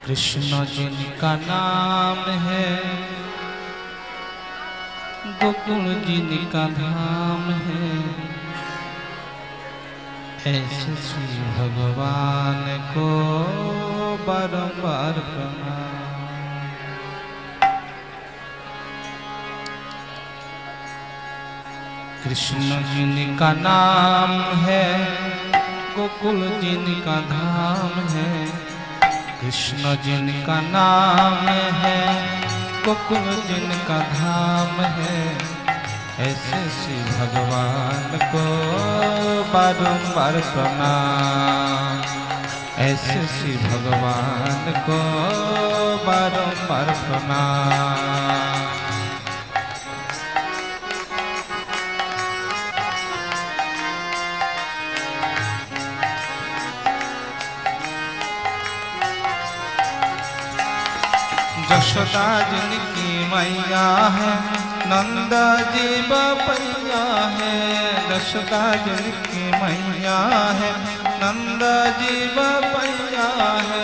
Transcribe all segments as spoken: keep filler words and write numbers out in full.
कृष्ण जिनका नाम है, गोकुल जिनका धाम है, ऐसे श्री भगवान को बारंबार प्रणाम। कृष्ण जिनका नाम है, गोकुल जिनका धाम है, कृष्ण जिनका नाम है, गोकुल जिनका धाम है, ऐसे श्री भगवान को बारंबार प्रणाम। ऐसे श्री भगवान को बारंबार प्रणाम। यशोदा जिनकी मैया है, नंदा जी बपैया है। यशोदा जिनकी मैया है, नंदा जी बपैया है।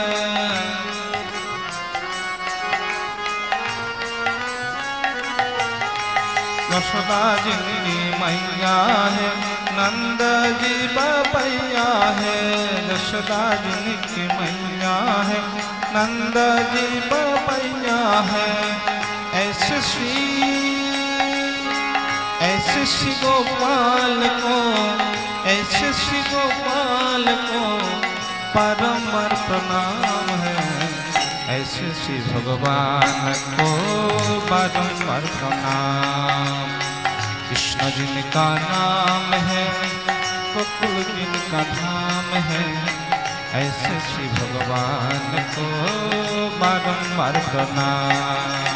यशोदा जिनकी मैया है, नंदा जी बपैया है। यशोदा जिनकी मैया है, नंदा जी बपैया है। ऐसे श्री ऐसे श्री गोपाल को, ऐसे श्री गोपाल को बारंबार प्रणाम है। ऐसे श्री भगवान को बारंबार प्रणाम। कृष्ण जिनका नाम है, गोकुल जिनका धाम है, ऐसे श्री भगवान को बारंबार प्रणाम।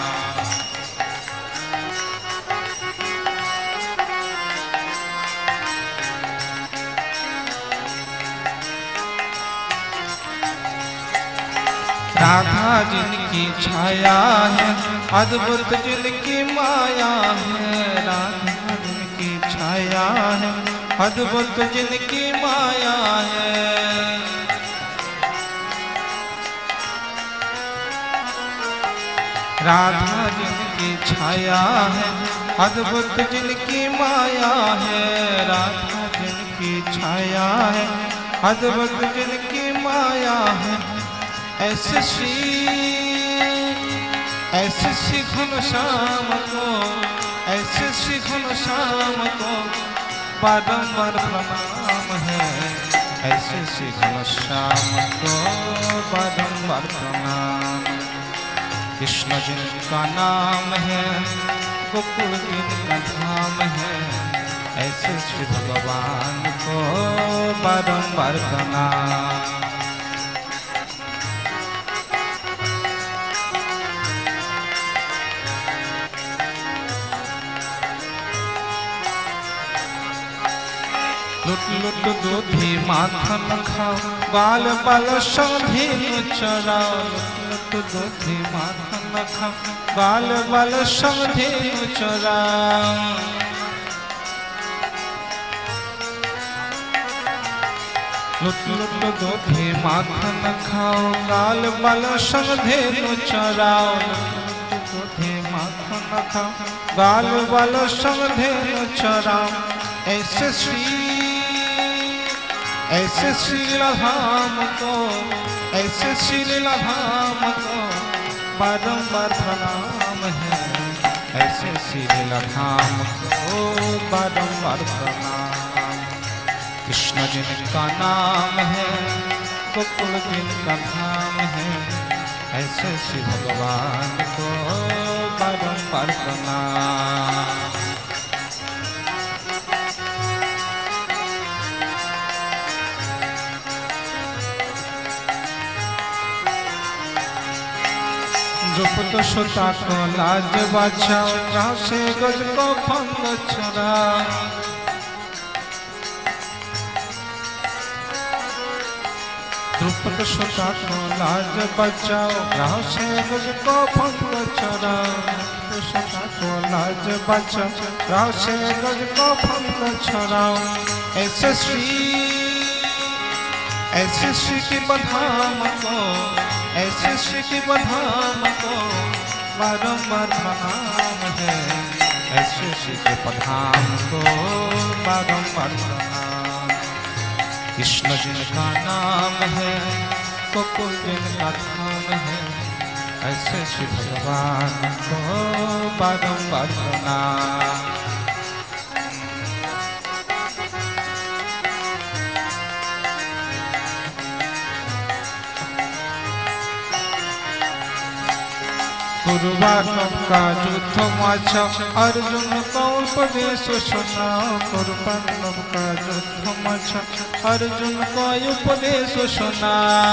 राधा जिनकी छाया है, अद्भुत जिनकी माया है। राधा जिनकी छाया है, अद्भुत जिनकी माया है। राधा जिनकी छाया है, अद्भुत जिनकी माया है। राधा जिनकी छाया है, अद्भुत जिनकी माया है। ऐसे श्री ऐसे श्री घनश्याम को, ऐसे श्री घनश्याम को बारंबार प्रणाम है। ऐसे श्री घनश्याम को बारंबार प्रणाम। कृष्ण जिनका नाम है, गोकुल जिनका धाम है, ऐसे श्री भगवान को बारंबार प्रणाम। लुट लुट दूधी माखन खाओ, बाल बाल सौंधी चराओ। लुट लुट दूधी माखन खाओ, बाल बाल सौंधी चराओ। लुट लुट दूधी माखन खाओ, बाल बाल सौंधी चराओ। लुट दूधी माखन खाओ, बाल बाल सौंधी चराओ। ऐसे श्री ऐसे श्रीला धाम को, ऐसे श्रीला धाम को बारंबार प्रणाम है। ऐसे श्रीला धाम को बारंबार प्रणाम। कृष्ण जिनका नाम है, गोकुल जिनका धाम है, ऐसे श्री भगवान को बारंबार प्रणाम। द्रुपद सुता को लाज बचाओ, गाँव से गज को फंग छोड़ाओ। द्रुपद सुता को लाज बचाओ, गाँव से गज को फंग छोड़ाओ। सुता को लाज बचाओ, गाँव से गज को फंग छोड़ाओ। ऐसे श्री ऐसे श्री की बधाम को, ऐसे शिव धाम को बारंबार प्रणाम है, ऐसे शिव धाम को बारंबार प्रणाम। कृष्ण जिनका नाम है गोकुल जिनका धाम है, ऐसे शिव भगवान को बारंबार प्रणाम। कुर्बानों का युद्ध माचा अर्जुन का उपदेश सुना, कुर्बानों का युद्ध माचा अर्जुन का उपदेश सुना।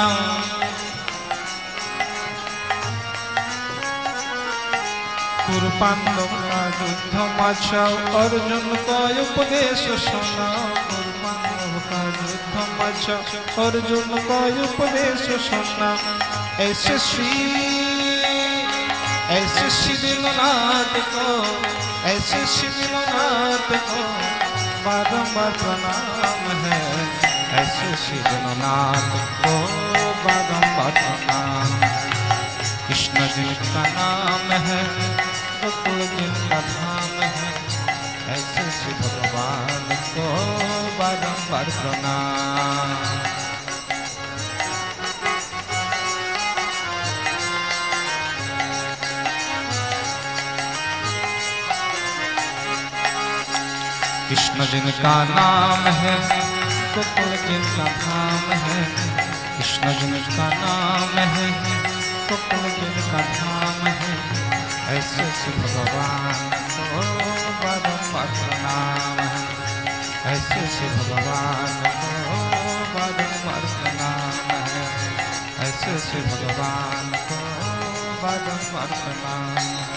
कुर्बानों का युद्ध माचा अर्जुन का उपदेश सुना, कुर्बानों का युद्ध माचा अर्जुन का उपदेश सुना। ऐसे श्री ऐसे शिवनाथ को, ऐसे शिवनाथ को बारंबार प्रणाम है, ऐसे शिवनाथ को बारंबार प्रणाम। कृष्ण जिनका नाम है गोकुल जिनका धाम है, ऐसे शिव भगवान को बारंबार प्रणाम। कृष्ण जिनका नाम है गोकुल जिनका धाम है, कृष्ण जिनका नाम है गोकुल जिनका धाम है, ऐसे शिव भगवान को बारंबार प्रणाम है, ऐसे शिव भगवान को बारंबार प्रणाम है, ऐसे शिव भगवान को बारंबार प्रणाम।